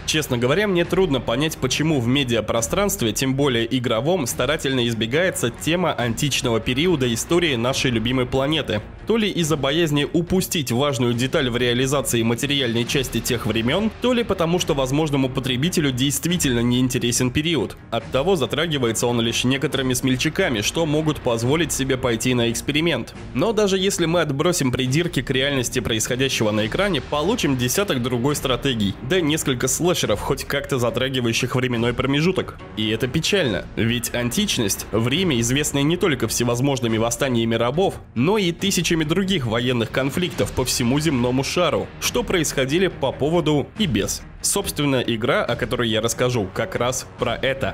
Честно говоря, мне трудно понять, почему в медиапространстве, тем более игровом, старательно избегается тема античного периода истории нашей любимой планеты. То ли из-за боязни упустить важную деталь в реализации материальной части тех времен, то ли потому, что возможному потребителю действительно не интересен период. Оттого затрагивается он лишь некоторыми смельчаками, что могут позволить себе пойти на эксперимент. Но даже если мы отбросим придирки к реальности происходящего на экране, получим десяток другой стратегий, да несколько слэшеров, хоть как-то затрагивающих временной промежуток. И это печально, ведь античность – время, известное не только всевозможными восстаниями рабов, но и тысячами других военных конфликтов по всему земному шару, что происходили по поводу и без. Собственно, игра, о которой я расскажу, как раз про это.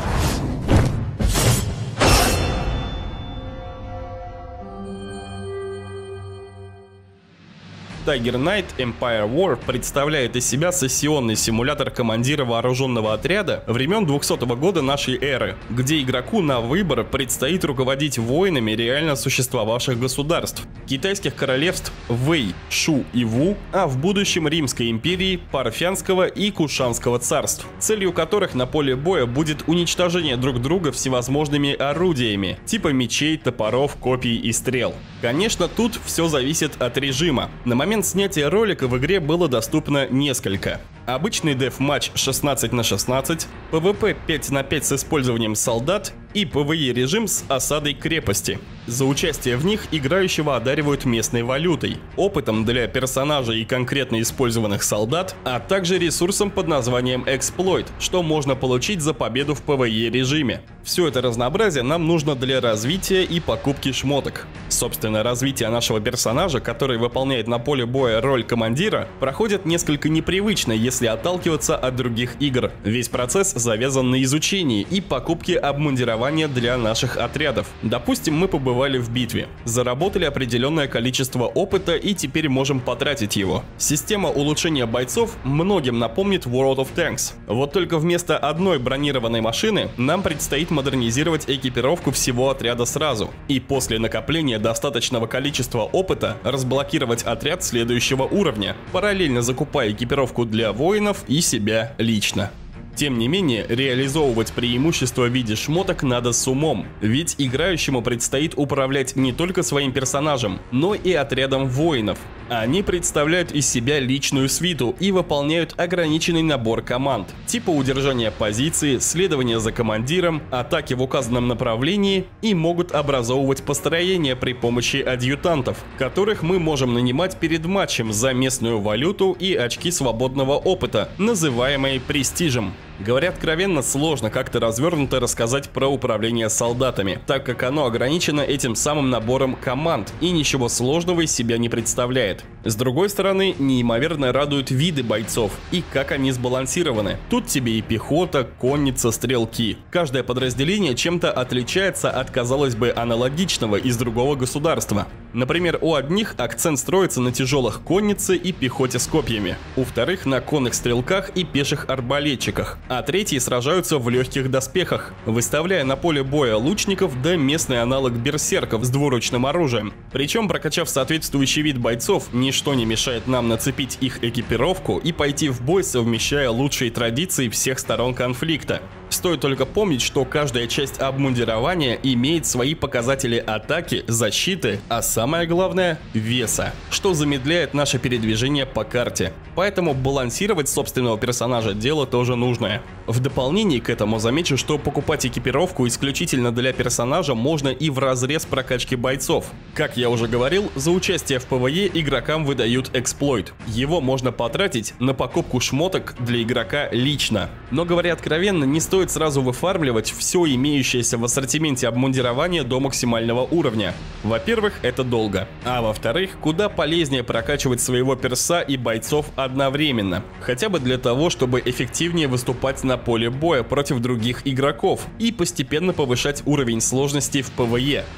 Tiger Knight Empire War представляет из себя сессионный симулятор командира вооруженного отряда времен 200 года нашей эры, где игроку на выбор предстоит руководить воинами реально существовавших государств, китайских королевств Вэй, Шу и Ву, а в будущем Римской империи, Парфянского и Кушанского царств, целью которых на поле боя будет уничтожение друг друга всевозможными орудиями, типа мечей, топоров, копий и стрел. Конечно, тут все зависит от режима. На момент снятия ролика в игре было доступно несколько. Обычный деф-матч 16 на 16, PvP 5 на 5 с использованием солдат и PvE режим с осадой крепости. За участие в них играющего одаривают местной валютой, опытом для персонажей и конкретно использованных солдат, а также ресурсом под названием Exploit, что можно получить за победу в PvE режиме. Все это разнообразие нам нужно для развития и покупки шмоток. Собственно, развитие нашего персонажа, который выполняет на поле боя роль командира, проходит несколько непривычно, если отталкиваться от других игр. Весь процесс завязан на изучении и покупке обмундирования для наших отрядов. Допустим, мы побывали в битве, заработали определенное количество опыта и теперь можем потратить его. Система улучшения бойцов многим напомнит World of Tanks. Вот только вместо одной бронированной машины нам предстоит модернизировать экипировку всего отряда сразу. И после накопления достаточного количества опыта разблокировать отряд следующего уровня, параллельно закупая экипировку для воинов и себя лично. Тем не менее, реализовывать преимущество в виде шмоток надо с умом, ведь играющему предстоит управлять не только своим персонажем, но и отрядом воинов. Они представляют из себя личную свиту и выполняют ограниченный набор команд, типа удержания позиции, следования за командиром, атаки в указанном направлении и могут образовывать построение при помощи адъютантов, которых мы можем нанимать перед матчем за местную валюту и очки свободного опыта, называемые престижем. Говоря откровенно, сложно как-то развернуто рассказать про управление солдатами, так как оно ограничено этим самым набором команд и ничего сложного из себя не представляет. С другой стороны, неимоверно радуют виды бойцов и как они сбалансированы. Тут тебе и пехота, конница, стрелки. Каждое подразделение чем-то отличается от, казалось бы, аналогичного из другого государства. Например, у одних акцент строится на тяжелых коннице и пехоте с копьями, у вторых на конных стрелках и пеших арбалетчиках, а третьи сражаются в легких доспехах, выставляя на поле боя лучников да местный аналог берсерков с двуручным оружием. Причем, прокачав соответствующий вид бойцов, ничто не мешает нам нацепить их экипировку и пойти в бой, совмещая лучшие традиции всех сторон конфликта. Стоит только помнить, что каждая часть обмундирования имеет свои показатели атаки, защиты, а самое главное – веса, что замедляет наше передвижение по карте. Поэтому балансировать собственного персонажа – дело тоже нужное. В дополнение к этому замечу, что покупать экипировку исключительно для персонажа можно и вразрез прокачки бойцов. Как я уже говорил, за участие в PvE игрокам выдают эксплойт. Его можно потратить на покупку шмоток для игрока лично. Но, говоря откровенно, не стоит сразу выфармливать все имеющееся в ассортименте обмундирования до максимального уровня. Во-первых, это долго. А во-вторых, куда полезнее прокачивать своего перса и бойцов одновременно. Хотя бы для того, чтобы эффективнее выступать на поле боя против других игроков и постепенно повышать уровень сложности в PvE.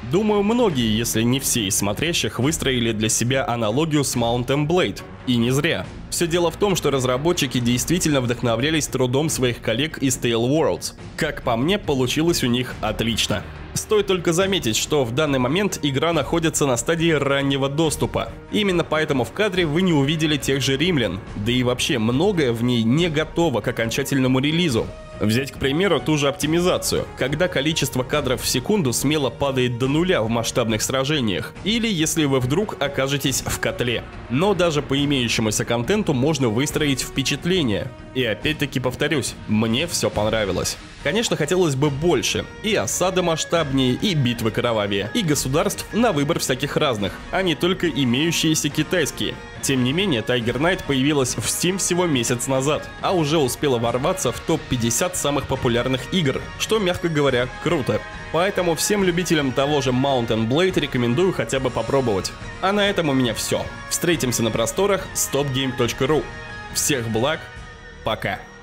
Думаю, многие, если не все из смотрящих, выстроили для себя аналогию с Mount & Blade. И не зря. Все дело в том, что разработчики действительно вдохновлялись трудом своих коллег из Tale Worlds. Как по мне, получилось у них отлично. Стоит только заметить, что в данный момент игра находится на стадии раннего доступа. Именно поэтому в кадре вы не увидели тех же римлян, да и вообще многое в ней не готово к окончательному релизу. Взять, к примеру, ту же оптимизацию, когда количество кадров в секунду смело падает до нуля в масштабных сражениях, или если вы вдруг окажетесь в котле. Но даже по имеющемуся контенту можно выстроить впечатление. И опять-таки повторюсь, мне все понравилось. Конечно, хотелось бы больше, и осады масштабнее, и битвы кровавее, и государств на выбор всяких разных, а не только имеющиеся китайские. Тем не менее, Tiger Knight появилась в Steam всего месяц назад, а уже успела ворваться в топ-50 самых популярных игр, что, мягко говоря, круто. Поэтому всем любителям того же Mount & Blade рекомендую хотя бы попробовать. А на этом у меня все. Встретимся на просторах stopgame.ru. Всех благ, пока.